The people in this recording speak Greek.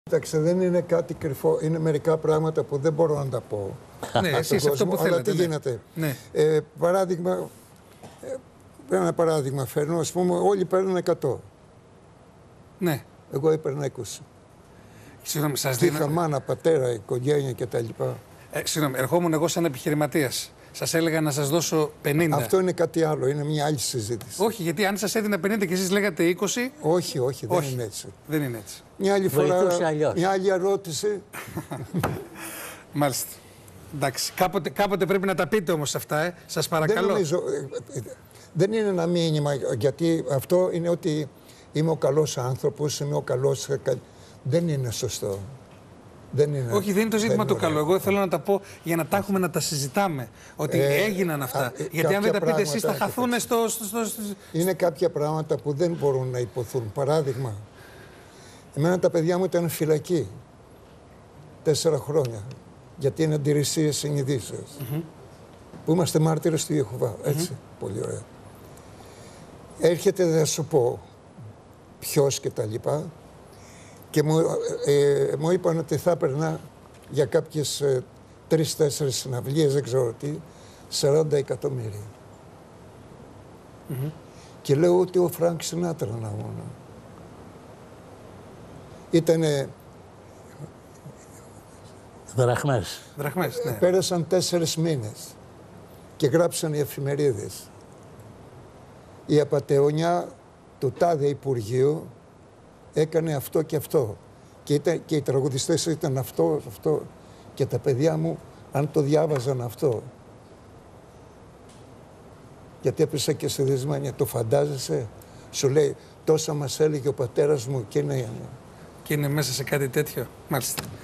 Κοιτάξτε, δεν είναι κάτι κρυφό. Είναι μερικά πράγματα που δεν μπορώ να τα πω. Ναι, εσείς αυτό που θέλετε. Αλλά τι γίνεται. Ναι. Παράδειγμα, ένα παράδειγμα φέρνω. Ας πούμε, όλοι παίρνουν 100. Ναι. Εγώ έπαιρνα 20. Συγγνώμη, σας Είχα μάνα, πατέρα, οικογένεια κτλ. Συγγνώμη, ερχόμουν εγώ σαν επιχειρηματίας. Σας έλεγα να σας δώσω 50. Αυτό είναι κάτι άλλο, είναι μια άλλη συζήτηση. Όχι, γιατί αν σας έδινα 50 και εσείς λέγατε 20. Όχι, δεν είναι έτσι. Δεν είναι έτσι. Μια άλλη φορά, μια άλλη ερώτηση. Μάλιστα. Εντάξει, κάποτε πρέπει να τα πείτε όμως αυτά, σας παρακαλώ. Δεν νομίζω, δεν είναι ένα μήνυμα, γιατί αυτό είναι ότι είμαι ο καλός άνθρωπος, είμαι ο καλός... Δεν είναι σωστό. Όχι, δεν είναι το ζήτημα το καλό. Εγώ θέλω να τα πω για να τα έχουμε να τα συζητάμε. Ότι έγιναν αυτά. Γιατί αν δεν τα πείτε εσείς θα χαθούν Είναι κάποια πράγματα που δεν μπορούν να υποθούν. Παράδειγμα, εμένα τα παιδιά μου ήταν φυλακή 4 χρόνια. Γιατί είναι αντιρρησίες συνειδήσεως. Που είμαστε μάρτυρες του Ιεχωβά. Έτσι, πολύ ωραία. Έρχεται, δεν σου πω ποιος και τα λοιπά. Και μου είπαν ότι θα έπαιρνα για κάποιες 3-4 συναυλίες, δεν ξέρω τι, 40 εκατομμύρια. Και λέω ότι ο Φρανκ Σινάτρα να μόνο. Ήτανε... Δραχμές. Ναι. Πέρασαν 4 μήνες και γράψαν οι εφημερίδες. Η απατεωνιά του τάδε Υπουργείου έκανε αυτό και αυτό. Και οι τραγουδιστές ήταν αυτό και τα παιδιά μου, αν το διάβαζαν αυτό. Γιατί έπεσα και στη δυσμάνια. Το φαντάζεσαι, σου λέει, τόσα μας έλεγε ο πατέρας μου και είναι... Και είναι μέσα σε κάτι τέτοιο. Μάλιστα.